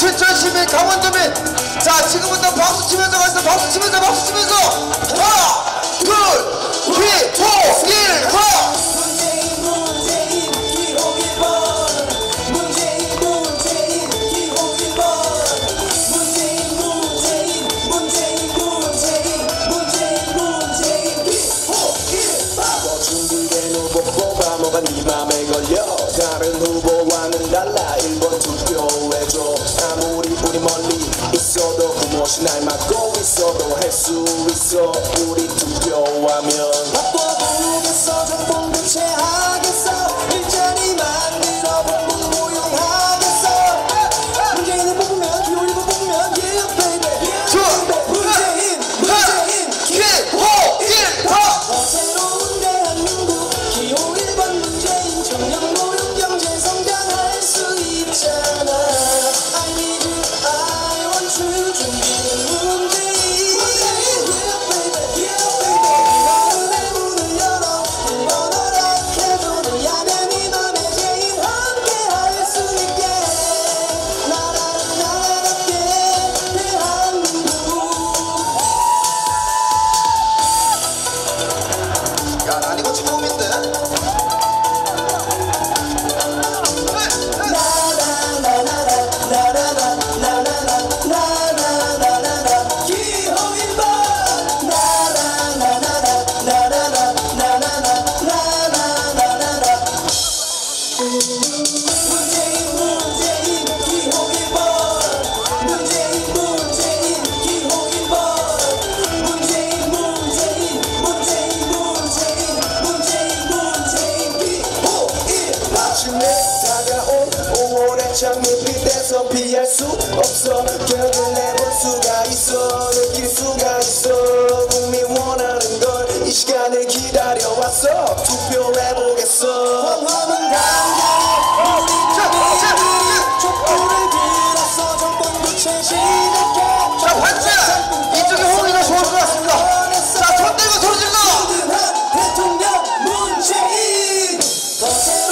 춘천시민 강원도민. 자, 지금부터 박수 치면서 가서 박수 치면서 하나 둘 셋 넷 1 고! 네 맘에 걸려 다른 후보와는 달라 1번 투표해줘. 아무리 우리 멀리 있어도 그 무엇이 날 막고 있어도 할 수 있어. 우리 투표하면 바꿔보겠어. 정권 교체하겠어. 일자리 만들어 공부 고용하겠어. 문재인을 뽑으면 기호를 뽑으면 yeah baby 문재인 기호 1번. 더 새로운 대한민국 기호 1번 문재인. 청년 고용 경제 성장할 수 있잖아. I need you I want you 준비는 문재인 yeah baby 하늘의 문을 열어 1번 허락해줘. 너야면 네 맘에 제일 함께 할 수 있게 나답게 대한민국. 야, 난 이거 처음인데. 장밋빛 돼서 피할 수 없어. 격을 내볼 수가 있어. 느낄 수가 있어. 국민 원하는 걸 이 시간을 기다려왔어. 투표해보겠어. 황화문 당장 우리 촛불을 들었어. 정권 교체 시작해. 자, 반찬 이쪽에 호응이가 좋을 것 같습니다. 자, 손 들고 소리 질러. 대통령 문재인.